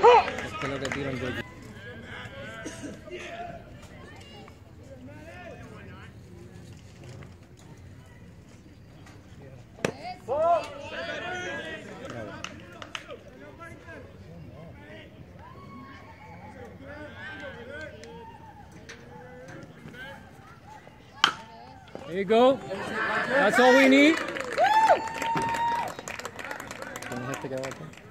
There you go. That's all we need. Can you hit the guy like that?